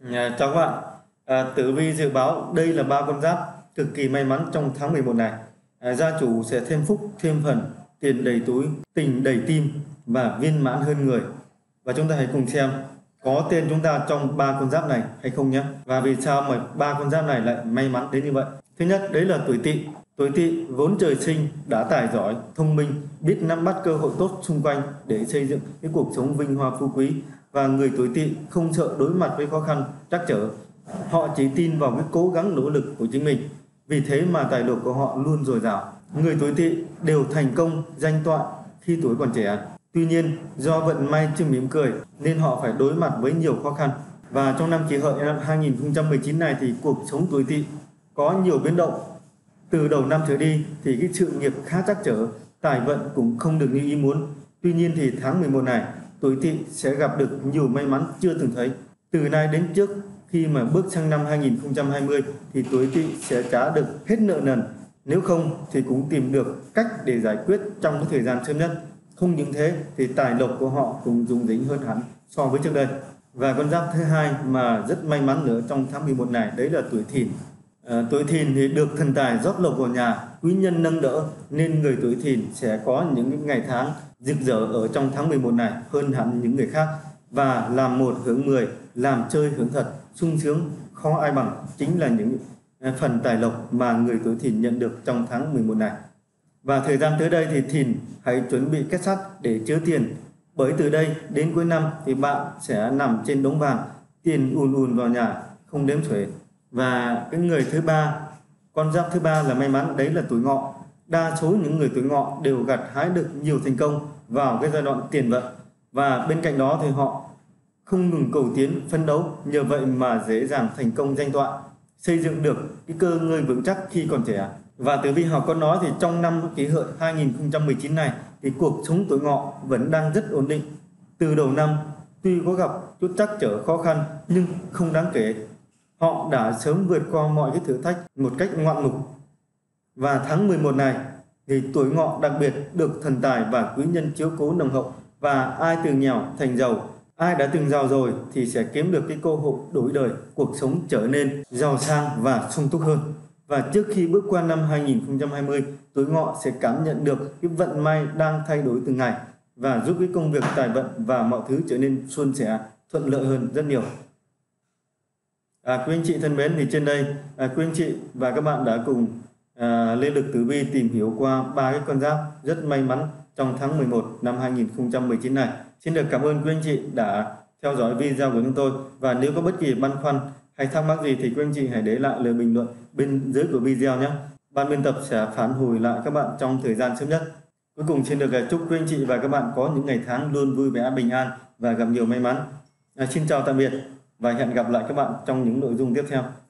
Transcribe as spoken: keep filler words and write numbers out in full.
À, chào các bạn. À, tử vi dự báo đây là ba con giáp cực kỳ may mắn trong tháng mười một này. À, gia chủ sẽ thêm phúc, thêm phần, tiền đầy túi, tình đầy tim và viên mãn hơn người. Và chúng ta hãy cùng xem có tên chúng ta trong ba con giáp này hay không nhé. Và vì sao mà ba con giáp này lại may mắn đến như vậy? Thứ nhất, đấy là tuổi Tỵ. Tuổi Tỵ vốn trời sinh đã tài giỏi, thông minh, biết nắm bắt cơ hội tốt xung quanh để xây dựng cái cuộc sống vinh hoa phú quý. Và người tuổi Tỵ không sợ đối mặt với khó khăn, trắc trở. Họ chỉ tin vào cái cố gắng nỗ lực của chính mình. Vì thế mà tài lộc của họ luôn dồi dào. Người tuổi Tỵ đều thành công, danh toại khi tuổi còn trẻ. Tuy nhiên, do vận may chưa mỉm cười nên họ phải đối mặt với nhiều khó khăn. Và trong năm Kỷ Hợi năm hai nghìn không trăm mười chín này thì cuộc sống tuổi Tỵ có nhiều biến động. Từ đầu năm trở đi thì cái sự nghiệp khá trắc trở, tài vận cũng không được như ý muốn. Tuy nhiên thì tháng mười một này, tuổi Tỵ sẽ gặp được nhiều may mắn chưa từng thấy. Từ nay đến trước khi mà bước sang năm hai nghìn không trăm hai mươi thì tuổi Tỵ sẽ trả được hết nợ nần. Nếu không thì cũng tìm được cách để giải quyết trong cái thời gian sớm nhất. Không những thế thì tài lộc của họ cũng rủng rỉnh hơn hẳn so với trước đây. Và con giáp thứ hai mà rất may mắn nữa trong tháng mười một này đấy là tuổi Thìn. À, tuổi Thìn thì được thần tài rót lộc vào nhà, quý nhân nâng đỡ nên người tuổi Thìn sẽ có những ngày tháng rực rỡ ở trong tháng mười một này hơn hẳn những người khác. Và làm một hưởng mười, làm chơi hưởng thật, sung sướng khó ai bằng chính là những phần tài lộc mà người tuổi Thìn nhận được trong tháng mười một này. Và thời gian tới đây thì Thìn hãy chuẩn bị kết sắt để chứa tiền, bởi từ đây đến cuối năm thì bạn sẽ nằm trên đống vàng, tiền ùn ùn vào nhà không đếm xuể. Và cái người thứ ba, con giáp thứ ba là may mắn, đấy là tuổi Ngọ. Đa số những người tuổi Ngọ đều gặt hái được nhiều thành công vào cái giai đoạn tiền vận, và bên cạnh đó thì họ không ngừng cầu tiến phấn đấu, nhờ vậy mà dễ dàng thành công danh toại, xây dựng được cái cơ ngơi vững chắc khi còn trẻ. Và tử vi học có nói thì trong năm Kỷ Hợi hai nghìn không trăm mười chín này thì cuộc sống tuổi Ngọ vẫn đang rất ổn định. Từ đầu năm tuy có gặp chút trắc trở khó khăn nhưng không đáng kể. Họ đã sớm vượt qua mọi cái thử thách một cách ngoạn mục. Và tháng mười một này thì tuổi Ngọ đặc biệt được thần tài và quý nhân chiếu cố nồng hậu. Và ai từ nghèo thành giàu, ai đã từng giàu rồi thì sẽ kiếm được cái cơ hội đổi đời, cuộc sống trở nên giàu sang và sung túc hơn. Và trước khi bước qua năm hai nghìn không trăm hai mươi, tuổi Ngọ sẽ cảm nhận được cái vận may đang thay đổi từng ngày và giúp cái công việc, tài vận và mọi thứ trở nên suôn sẻ, thuận lợi hơn rất nhiều. À, quý anh chị thân mến, thì trên đây à, quý anh chị và các bạn đã cùng à, Lê Lực Tử Vi tìm hiểu qua ba cái con giáp rất may mắn trong tháng mười một năm hai nghìn không trăm mười chín này. Xin được cảm ơn quý anh chị đã theo dõi video của chúng tôi, và nếu có bất kỳ băn khoăn hay thắc mắc gì thì quý anh chị hãy để lại lời bình luận bên dưới của video nhé. Ban biên tập sẽ phản hồi lại các bạn trong thời gian sớm nhất. Cuối cùng xin được chúc quý anh chị và các bạn có những ngày tháng luôn vui vẻ, bình an và gặp nhiều may mắn. À, xin chào tạm biệt và hẹn gặp lại các bạn trong những nội dung tiếp theo.